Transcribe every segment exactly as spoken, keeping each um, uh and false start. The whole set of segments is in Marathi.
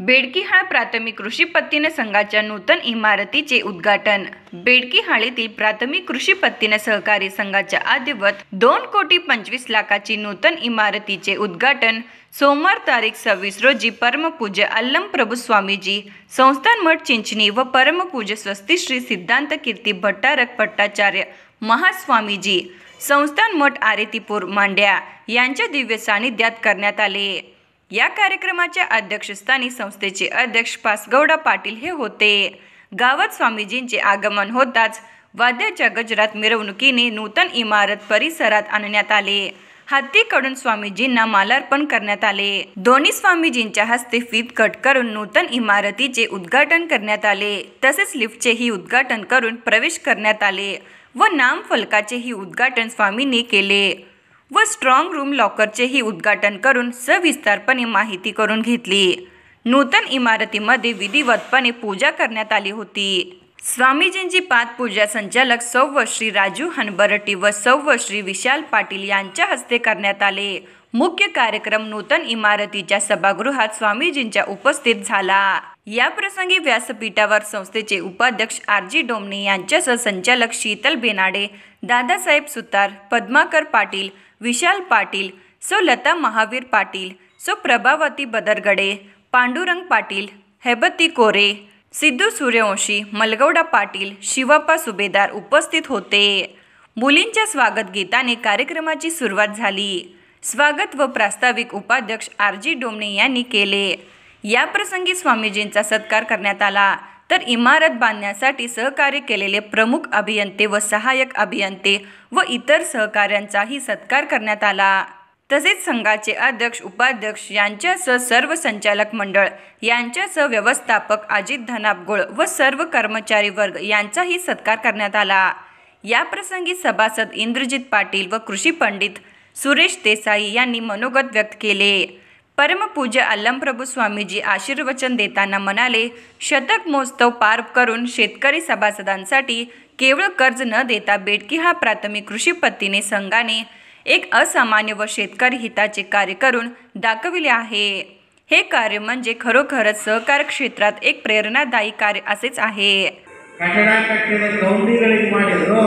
बेडकीहाळ प्राथमिक कृषी पत्तीन संघाच्या नूतन इमारतीचे उद्घाटन। बेडकीहाळीतील प्राथमिक कृषी पत्तीन सहकारी संघाच्या अद्ययावत दोन कोटी पंचवीस लाखाची नूतन इमारतीचे उद्घाटन सोमवार तारीख सव्वीस रोजी परमपूज्य अल्लमप्रभू स्वामीजी संस्थान मठ चिंचणी व परमपूज्य स्वस्ती श्री सिद्धांत कीर्ती भट्टारक भट्टाचार्य महास्वामीजी संस्थान मठ आरेतीपूर मांड्या यांच्या दिव्य सानिध्यात करण्यात आले। या कार्यक्रमाच्या अध्यक्षस्थानी संस्थेचे अध्यक्ष पासगौडा पाटील हे होते। गावात स्वामीजींचे आगमन होताच वाद्याच्या गजरात मिरवणुकीने नूतन इमारत परिसरात आणण्यात आले। हत्तीकडून स्वामीजींना मालार्पण करण्यात आले। दोन्ही स्वामीजींच्या हस्ते फीत कट करून नूतन इमारतीचे उद्घाटन करण्यात आले। तसेच लिफ्टचेही उद्घाटन करून प्रवेश करण्यात आले व नामफलकाचेही उद्घाटन स्वामींनी केले व स्ट्रॉंग रूम लॉकरचेही उद्घाटन करून सविस्तारपणे माहिती करून घेतली। नूतन इमारतीमध्ये विधिवतपणे पूजा करण्यात आली होती। स्वामीजींची पादपूजा संचालक सौ श्री राजू हनबरटी व सौ श्री विशाल पाटील यांच्या हस्ते करण्यात आले। मुख्य कार्यक्रम नूतन इमारतीच्या सभागृहात स्वामीजींच्या उपस्थित झाला। या प्रसंगी व्यासपीठावर संस्थेचे उपाध्यक्ष आर जी डोमणे यांच्यासह संचालक शीतल बेनाडे, दादासाहेब सुतार, पद्माकर पाटील, विशाल पाटील, सौ लता महावीर पाटील, सौ प्रभावती बदरगडे, पांडुरंग पाटील, हेबती कोरे, सिद्धू सूर्यवंशी, मलगौडा पाटील, शिवाप्पा सुभेदार उपस्थित होते। मुलींच्या स्वागत गीताने कार्यक्रमाची सुरुवात झाली। स्वागत व प्रास्ताविक उपाध्यक्ष आर जी डोमणे यांनी केले। या प्रसंगी स्वामीजींचा सत्कार करण्यात आला तर इमारत बांधण्यासाठी सहकार्य केलेले प्रमुख अभियंते व सहाय्यक अभियंते व इतर सहकाऱ्यांचाही सत्कार करण्यात आला। तसेच संघाचे अध्यक्ष उपाध्यक्ष यांच्यासह सर्व संचालक मंडळ यांच्यासह व्यवस्थापक अजित धनापगोळ व सर्व कर्मचारी वर्ग यांचाही सत्कार करण्यात आला। या प्रसंगी सभासद इंद्रजित पाटील व कृषी पंडित सुरेश देसाई यांनी मनोगत व्यक्त केले। परमपूज्य अल्लमप्रभू स्वामीजी आशीर्वचन देताना म्हणाले, शतक महोत्सव पार करून शेतकरी सभासदांसाठी केवळ कर्ज न देता बेडकीहाळ प्राथमिक कृषी पत्तीने संघाने एक असामान्य व शेतकरी हिताचे कार्य करून दाखविले आहे। हे कार्य म्हणजे खरोखरच सहकार क्षेत्रात एक प्रेरणादायी कार्य असेच आहे। ಕಟ್ಟಡ ಕಟ್ಟಿದ ಗೌಂಡಿಗಳಿಗೆ ಮಾಡಿದ್ರು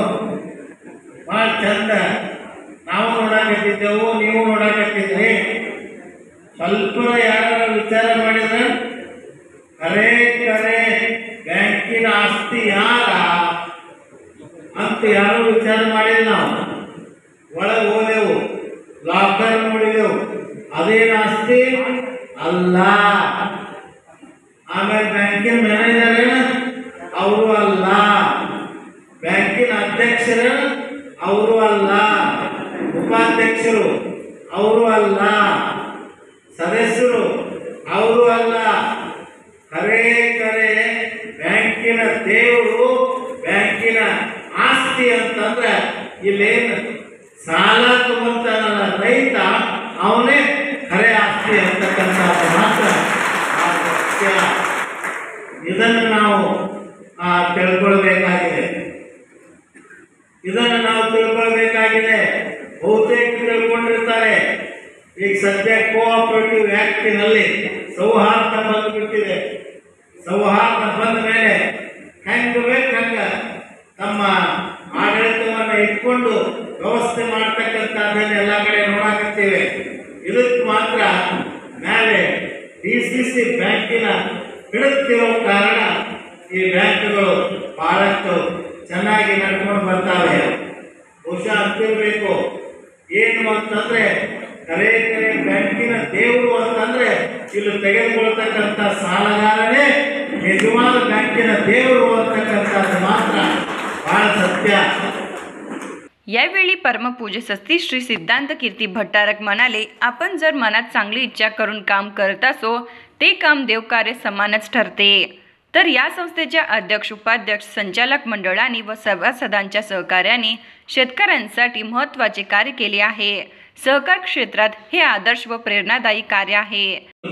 ಭಾಳ ಚಂದ ನಾವು ನೋಡಕತ್ತಿದ್ದೆವು, ನೀವು ನೋಡಕತ್ತಿದ್ರಿ। ಸ್ವಲ್ಪ ಯಾರು ವಿಚಾರ ಮಾಡಿದ್ರೆ ಕರೆ ಕರೆ ಬ್ಯಾಂಕಿನ ಆಸ್ತಿ ಯಾರ ಅಂತ ಯಾರು ವಿಚಾರ ಮಾಡಿಲ್ಲ। ನಾವು ಒಳಗೆ ಹೋದೆವು, ಲಾಕರ್ ನೋಡಿದೆವು, ಅದೇನು ಆಸ್ತಿ ಅಲ್ಲ। ಆಮೇಲೆ ಬ್ಯಾಂಕಿನ ಮ್ಯಾನೇಜರ್ ಅವರು ಅಲ್ಲ, ಬ್ಯಾಂಕಿನ ಅಧ್ಯಕ್ಷರು ಅವರು ಅಲ್ಲ, ಉಪಾಧ್ಯಕ್ಷರು ಅವರು ಅಲ್ಲ, ಸದಸ್ಯರು ಅವರು ಅಲ್ಲ। ಕರೆ ಕರೆ ಬ್ಯಾಂಕಿನ ದೇವರು ಬ್ಯಾಂಕಿನ ಆಸ್ತಿ ಅಂತಂದ್ರೆ ಇಲ್ಲೇನು ಸಾಲ ತಗೊಂತಾನಲ್ಲ ರೈತ ಅವನೇ ಕರೆ ಆಸ್ತಿ ಅಂತಕ್ಕಂಥದ್ದು ಮಾತ್ರ ಸತ್ಯ। ಇದನ್ನು ನಾವು ತಿಳ್ಕೊಳ್ಬೇಕಾಗಿದೆ ಇದನ್ನು ನಾವು ತಿಳ್ಕೊಳ್ಬೇಕಾಗಿದೆ ಬಹುತೇಕ ತಿಳ್ಕೊಂಡಿರ್ತಾರೆ। ಈಗ ಸದ್ಯ ಕೋಆಪರೇಟಿವ್ ಆಕ್ಟಿನಲ್ಲಿ ಸೌಹಾರ್ದ ಬಂದುಬಿಟ್ಟಿದೆ। ಸೌಹಾರ್ದ ಬಂದ ಮೇಲೆ ಹೆಂಗೆ ಬೇಕಂಗ ತಮ್ಮ ಆಡಳಿತವನ್ನು ಇಟ್ಕೊಂಡು ವ್ಯವಸ್ಥೆ ಮಾಡ್ತಕ್ಕಂಥದ್ದನ್ನು ಎಲ್ಲ ಕಡೆ ನೋಡಾಕತ್ತೀವಿ। ಇದಕ್ಕೆ ಮಾತ್ರ ಮೇಲೆ ಡಿ ಸಿ ಸಿ ಬ್ಯಾಂಕಿನ ಹಿಡಿತಿರೋ ಕಾರಣ ಈ ಬ್ಯಾಂಕ್ಗಳು ಬಹಳಷ್ಟು ಚೆನ್ನಾಗಿ ನಡ್ಕೊಂಡು ಬರ್ತಾವೆ। ಬಹುಶಃ ಅಂತಿರಬೇಕು ಏನು ಅಂತಂದ್ರೆ ಕರೆ ಕರೆ ಬ್ಯಾಂಕಿನ ದೇವರು ಅಂತಂದ್ರೆ ಇಲ್ಲಿ ತೆಗೆದುಕೊಳ್ತಕ್ಕಂಥ ಸಾಲಗಾರನೇ ನಿಜವಾದ ಬ್ಯಾಂಕಿನ ದೇವರು ಅಂತಕ್ಕಂಥದ್ದು मात्र बहाळ सत्य। यावेळी परमपूज्य स्वस्ती श्री सिद्धांत कीर्ती भट्टारक म्हणाले, आपण जर मनात चांगली इच्छा करून काम करत असो ते काम देवकार्य समानच ठरते। तर या संस्थेच्या अध्यक्ष उपाध्यक्ष संचालक मंडळाने व सभासदांच्या सहकार्याने शेतकऱ्यांसाठी महत्त्वाचे कार्य केले आहे। सहकार क्षेत्रात हे आदर्श व प्रेरणादायी कार्य आहे।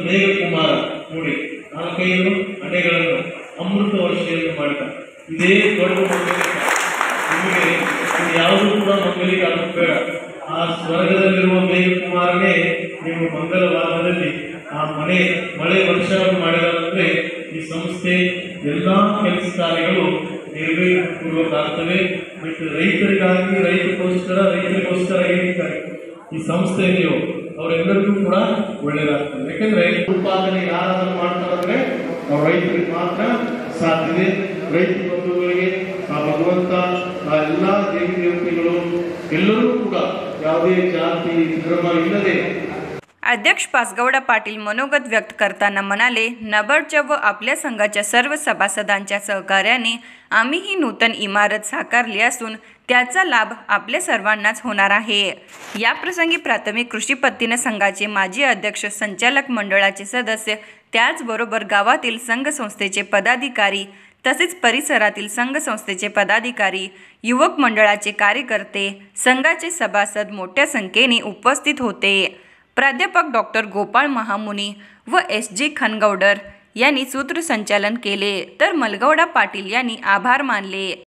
ಅಮೃತ ವರ್ಷೆಯನ್ನು ಮಾಡ್ತಾರೆ ಇದೇ ದೊಡ್ಡ ನಿಮಗೆ ಯಾವುದು ಕೂಡ ಮಂಗಲಿಗೆ ಆಗಬೇಡ। ಆ ಸ್ವರ್ಗದಲ್ಲಿರುವ ಮೇಘಕುಮಾರನೇ ನೀವು ಮಂಗಲವಾದದಲ್ಲಿ ಆ ಮಳೆ ಮಳೆ ವರ್ಷ ಮಾಡಿದಾರಂದ್ರೆ ಈ ಸಂಸ್ಥೆ ಎಲ್ಲ ಕೆಲಸ ಕಾರ್ಯಗಳು ನಿರ್ವಹಣಪೂರ್ವಕ ಆಗ್ತವೆ. ಮತ್ತು ರೈತರಿಗಾಗಿ ರೈತರಿಗೋಸ್ಕರ ರೈತರಿಗೋಸ್ಕರ ಏನಿದ್ದಾರೆ ಈ ಸಂಸ್ಥೆ ನೀವು ಅವರೆಲ್ಲರಿಗೂ ಕೂಡ ಒಳ್ಳೆಯದಾಗ್ತದೆ. ಯಾಕಂದ್ರೆ ಉತ್ಪಾದನೆ ಯಾರಾದರೂ ಮಾಡ್ತಾರಂದ್ರೆ ನಾವು ರೈತರಿಗೆ ಮಾತ್ರ ಸಾಧ್ಯತೆ. ರೈತ ಬಂಧುಗಳಿಗೆ ಆ ಭಗವಂತ ಆ ಎಲ್ಲ ದೇವಿ ದೇವತೆಗಳು ಎಲ್ಲರೂ ಕೂಡ ಯಾವುದೇ ಜಾತಿ ಧರ್ಮ इल्लदे. अध्यक्ष पाचगौडा पाटील मनोगत व्यक्त करताना म्हणाले, नबार्डच्या व आपल्या संघाच्या सर्व सभासदांच्या सहकार्याने आम्ही ही नूतन इमारत साकारली असून त्याचा लाभ आपल्या सर्वांनाच होणार आहे. या प्रसंगी प्राथमिक कृषी पत्तीने संघाचे माजी अध्यक्ष, संचालक मंडळाचे सदस्य, त्याचबरोबर गावातील संघ संस्थेचे पदाधिकारी तसेच परिसरातील संघ संस्थेचे पदाधिकारी, युवक मंडळाचे कार्यकर्ते, संघाचे सभासद मोठ्या संख्येने उपस्थित होते. प्राध्यापक डॉक्टर गोपाळ महामुनी व एस जी खनगौडर यांनी सूत्रसंचालन केले, तर मलगौडा पाटील यांनी आभार मानले.